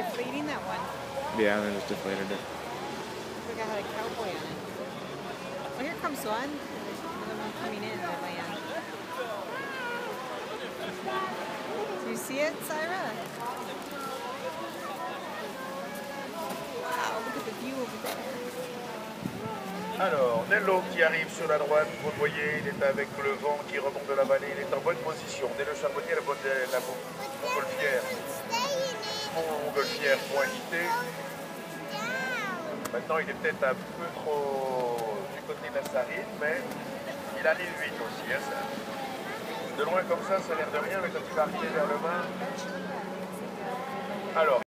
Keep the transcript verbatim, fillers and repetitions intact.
deflating that one? Yeah, they just deflated it. I think I had a cowboy on it. Oh, here comes one. Another one coming in to land. Do you see it, Syra? Wow, look at the view over there. Alors, Nello qui arrive sur la droite, vous le voyez, il est avec le vent qui remonte de la vallée, il est en bonne position. Nello Charbonnier, la, bonne, la montgolfière, montgolfière pointée. Maintenant, il est peut-être un peu trop du côté de la Sarine, mais il a l'île huit aussi. Hein, ça. De loin comme ça, ça a l'air de rien, mais quand il va arriver vers le bas... Alors,